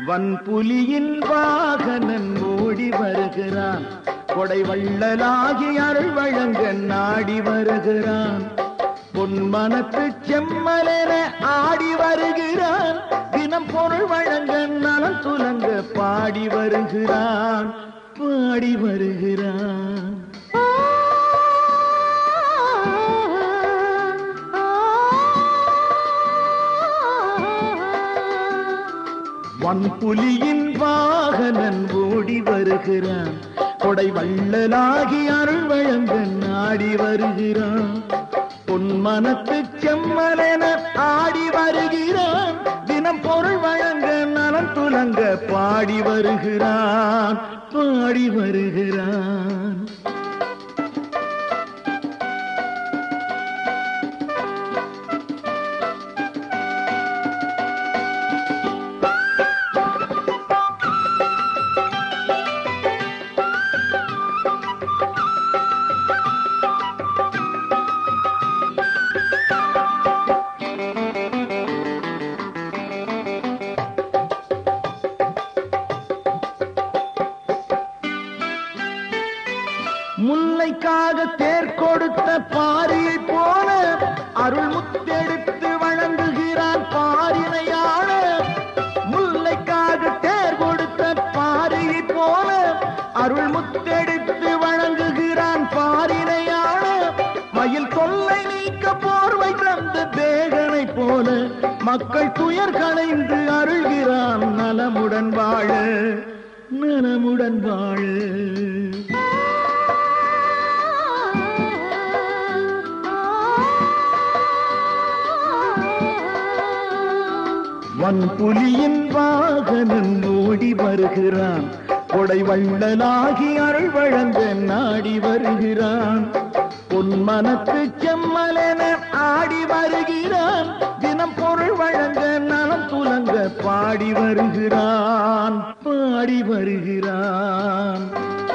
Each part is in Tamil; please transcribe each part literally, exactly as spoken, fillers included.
வன்புலியின் வாகனன் ஓடி வருகிறான், கொடை வள்ளலாகி அருள் வழங்க நாடி வருகிறான். பொன்மனத்து செம்மலென ஆடி வருகிறான், தினம் பொருள் வழங்க நலம் துலங்க பாடி வருகிறான், பாடி வருகிறான். வன்புலியின் வாகனன் ஓடி வருகிறான், கொடை வள்ளலாகி அருள் வழங்க நாடி வருகிறான். பொன்மனத்து செம்மலென ஆடி வருகிறான், தினம் பொருள் வழங்க நலம் துலங்க பாடி வருகிறான், பாடி வருகிறான். முல்லைக்காக தேர் கொடுத்த பாரியை போல அருள் முத்தெடுத்து வழங்குகிறான் பாரினையாள. முல்லைக்காக தேர் கொடுத்த பாரியை போல அருள் முத்தெடுத்து வழங்குகிறான் பாரினையாள. மயில் கொள்ளை நீக்க போர்வை தந்த தேகனை போல மக்கள் துயர் களைந்து அருள்கிறான் நலமுடன் வாழ, நலமுடன் வாழ. வன்புலியின் வாகனன் ஓடி வருகிறான், கொடை வள்ளலாகி அருள் வழங்க நாடி வருகிறான். பொன்மனத்து செம்மலென ஆடி வருகிறான், தினம் பொருள் வழங்க நலம் துலங்க பாடி வருகிறான், பாடி வருகிறான்.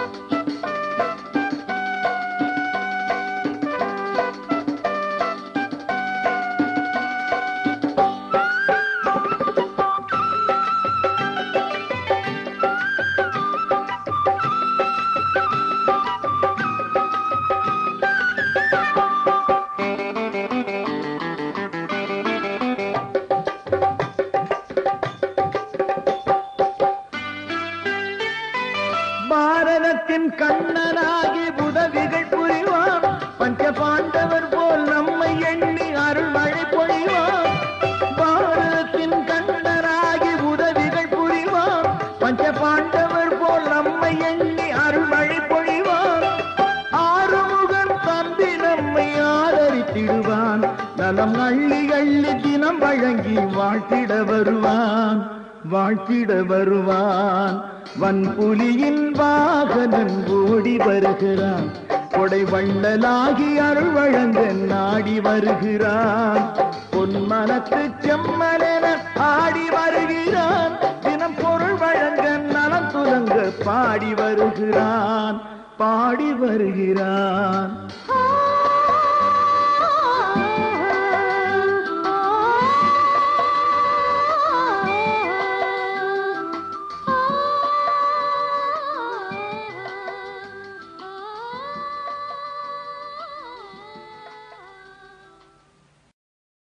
பாரதத்தின் கண்ணனாகி உதவிகள் புரிவான், பஞ்ச பாண்டவர் போல் நம்மை எண்ணி அருள் மழை பொழிவான். பாரதத்தின் கண்ணனாகி உதவிகள் புரிவான், பஞ்ச பாண்டவர் போல் நம்மை எண்ணி அருள் மழை பொழிவான். ஆறுமுகன் தம்பி நம்மை ஆதரித்திடுவான், நலம் அள்ளி அள்ளி தினம் வழங்கி வாழ்த்திட வருவான், வாழ்த்திட வருவான். வன்புலியின் வாகனன் ஓடி வருகிறான், கொடை வள்ளலாகி அருள் வழங்க நாடி வருகிறான். பொன்மனத்து செம்மலென ஆடி வருகிறான், தினம் பொருள் வழங்க நலம் துலங்க பாடி வருகிறான், பாடி வருகிறான்.